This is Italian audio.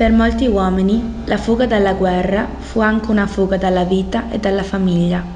Per molti uomini la fuga dalla guerra fu anche una fuga dalla vita e dalla famiglia.